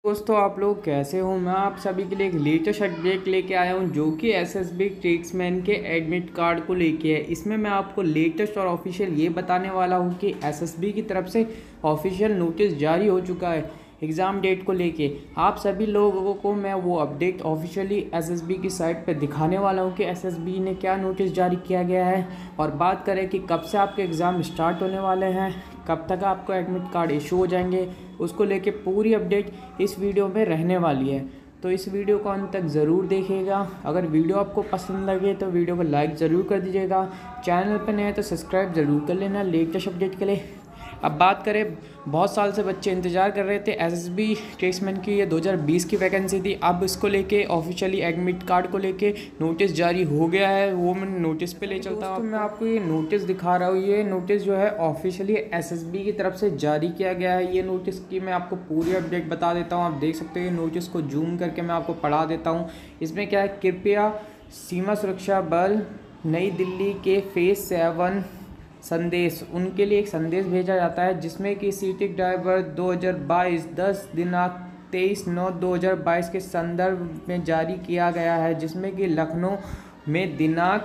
दोस्तों आप लोग कैसे हो। मैं आप सभी के लिए एक लेटेस्ट अपडेट लेके आया हूं जो कि एसएसबी ट्रेड्समैन के एडमिट कार्ड को लेके है। इसमें मैं आपको लेटेस्ट और ऑफिशियल ये बताने वाला हूं कि एसएसबी की तरफ से ऑफिशियल नोटिस जारी हो चुका है एग्ज़ाम डेट को लेके। आप सभी लोगों को मैं वो अपडेट ऑफिशियली एसएसबी की साइट पे दिखाने वाला हूँ कि एसएसबी ने क्या नोटिस जारी किया गया है। और बात करें कि कब से आपके एग्ज़ाम स्टार्ट होने वाले हैं, कब तक आपको एडमिट कार्ड इशू हो जाएंगे, उसको लेके पूरी अपडेट इस वीडियो में रहने वाली है। तो इस वीडियो को अंत तक ज़रूर देखिएगा। अगर वीडियो आपको पसंद लगे तो वीडियो को लाइक ज़रूर कर दीजिएगा। चैनल पर नए हैं तो सब्सक्राइब ज़रूर कर लेना लेटेस्ट अपडेट के लिए। अब बात करें, बहुत साल से बच्चे इंतज़ार कर रहे थे एसएसबी ट्रेड्समैन की। ये 2020 की वैकेंसी थी। अब इसको लेके ऑफिशियली एडमिट कार्ड को लेके नोटिस जारी हो गया है। वो मैं नोटिस पे ले चलता हूँ। मैं आपको ये नोटिस दिखा रहा हूँ। ये नोटिस जो है ऑफिशियली एसएसबी की तरफ से जारी किया गया है। ये नोटिस की मैं आपको पूरी अपडेट बता देता हूँ। आप देख सकते हो, ये नोटिस को जूम करके मैं आपको पढ़ा देता हूँ। इसमें क्या है, कृपया सीमा सुरक्षा बल नई दिल्ली के फेज़ 7 संदेश, उनके लिए एक संदेश भेजा जाता है जिसमें कि सीटी ड्राइवर 2022 10 दिनांक 23/9/2022 के संदर्भ में जारी किया गया है, जिसमें कि लखनऊ में दिनांक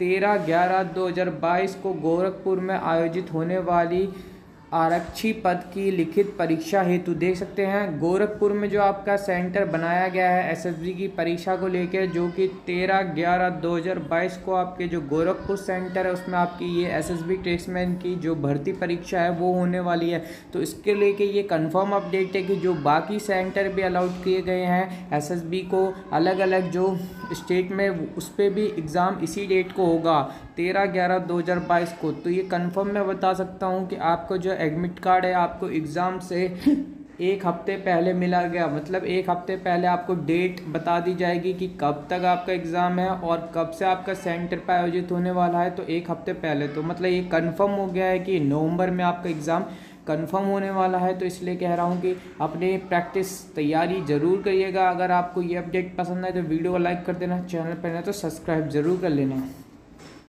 13/11/2022 को गोरखपुर में आयोजित होने वाली आरक्षी पद की लिखित परीक्षा हेतु, देख सकते हैं गोरखपुर में जो आपका सेंटर बनाया गया है एसएसबी की परीक्षा को लेकर, जो कि 13/11/2022 को आपके जो गोरखपुर सेंटर है उसमें आपकी ये एसएसबी ट्रेड्समैन की जो भर्ती परीक्षा है वो होने वाली है। तो इसके लेके ये कंफर्म अपडेट है कि जो बाकी सेंटर भी अलाउट किए गए हैं एसएसबी को अलग अलग जो स्टेट में, उस पर भी एग्ज़ाम इसी डेट को होगा 13/11/2022 को। तो ये कंफर्म मैं बता सकता हूँ कि आपको जो एडमिट कार्ड है आपको एग्ज़ाम से एक हफ्ते पहले मिला गया। मतलब एक हफ्ते पहले आपको डेट बता दी जाएगी कि कब तक आपका एग्ज़ाम है और कब से आपका सेंटर पर आयोजित होने वाला है। तो एक हफ्ते पहले, तो मतलब ये कंफर्म हो गया है कि नवंबर में आपका एग्ज़ाम कंफर्म होने वाला है। तो इसलिए कह रहा हूँ कि अपने प्रैक्टिस तैयारी ज़रूर करिएगा। अगर आपको ये अपडेट पसंद आए तो वीडियो को लाइक कर देना, चैनल पर नहीं तो सब्सक्राइब ज़रूर कर लेना।